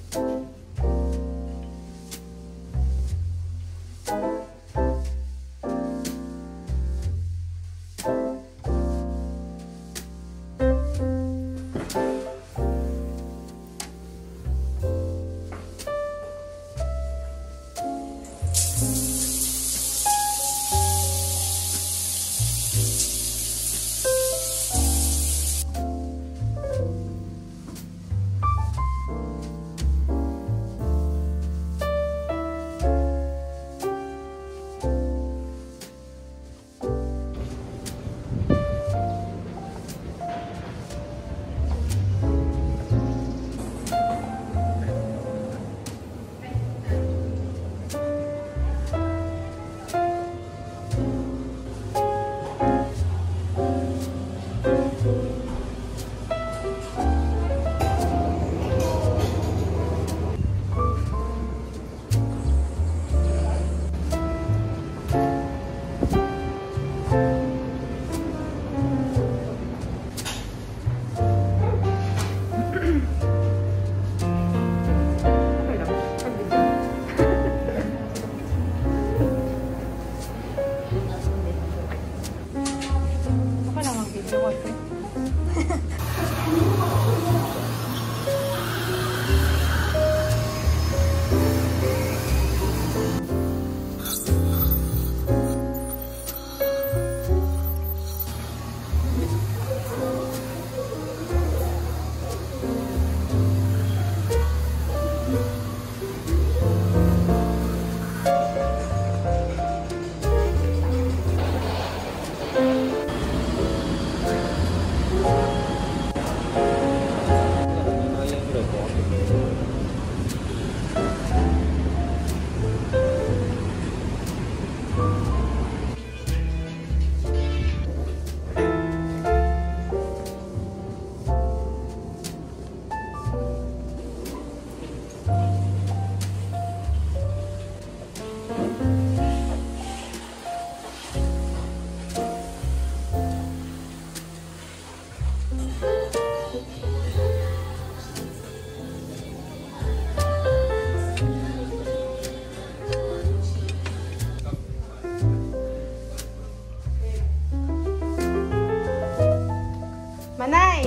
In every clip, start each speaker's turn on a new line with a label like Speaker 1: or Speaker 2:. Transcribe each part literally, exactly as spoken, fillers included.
Speaker 1: Manay!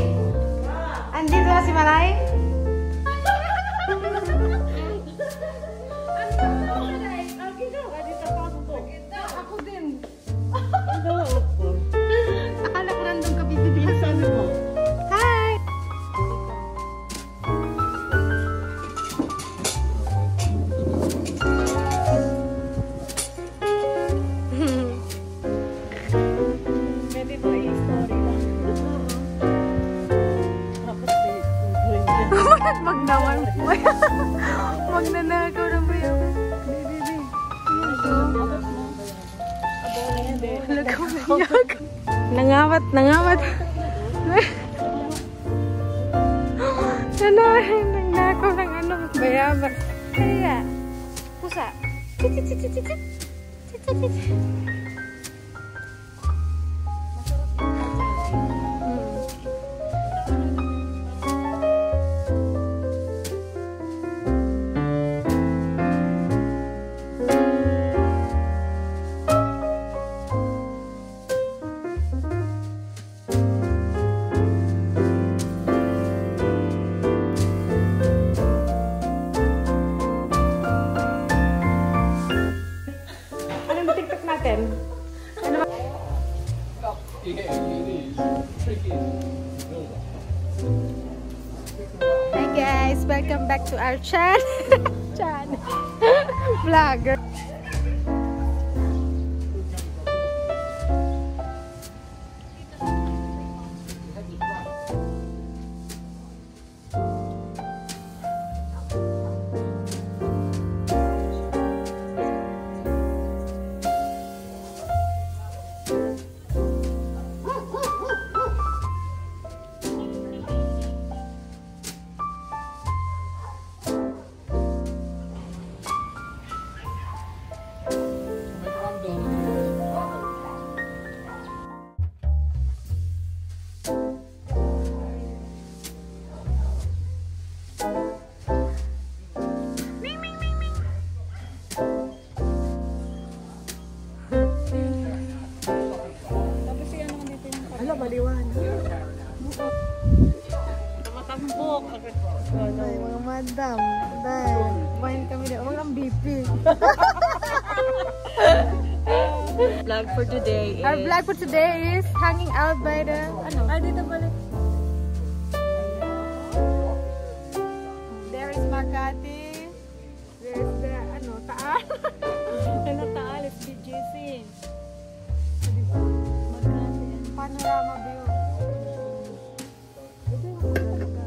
Speaker 1: Andito na si Manay? Ako din. Akala ko random ka bibibihasan mo. Hi! Pwede ba yung story lang? Magnaman po. Magnanagaw na ba yun? Lagaw na iyak. Nangawat, nangawat. Ano, nagnakaw ng ano, bayabas. Kaya, pusa. Chit, chit, chit, chit, chit. Chit, chit, chit. Hi guys, welcome back to our channel. Channel vlogger.
Speaker 2: Kambok.
Speaker 1: Ay, mga madam. Dahil, kumain kami na. Mga B P.
Speaker 2: Vlog for today is...
Speaker 1: Our vlog for today is hanging out by the... Ano?
Speaker 2: Ah, dito balik.
Speaker 1: There is Makati. There is the, ano, Taal.
Speaker 2: Ano Taal is B G C.
Speaker 1: Panorama view. Ito yung maganda.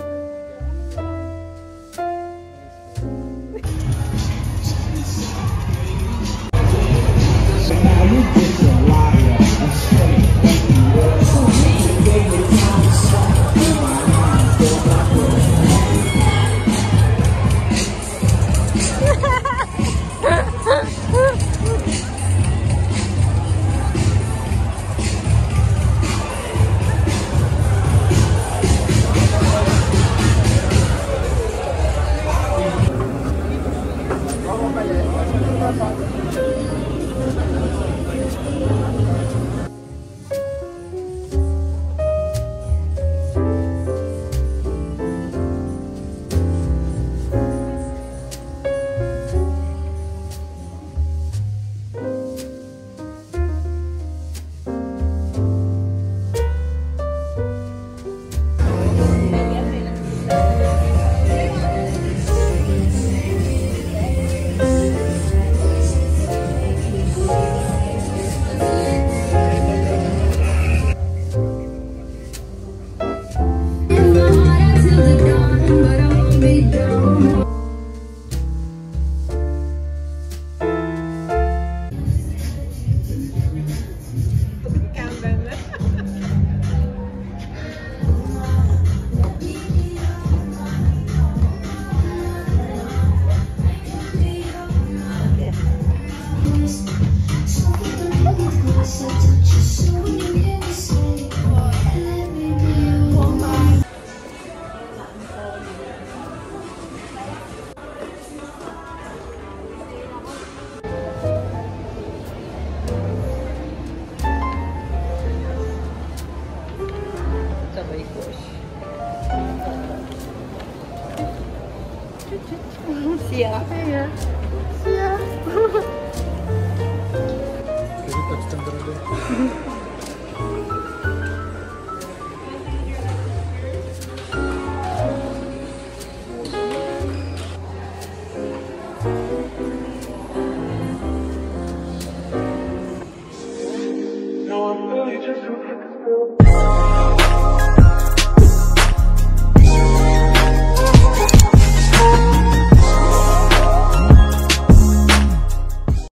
Speaker 2: Siya.
Speaker 1: Siya. Siya.
Speaker 3: No, I'm really just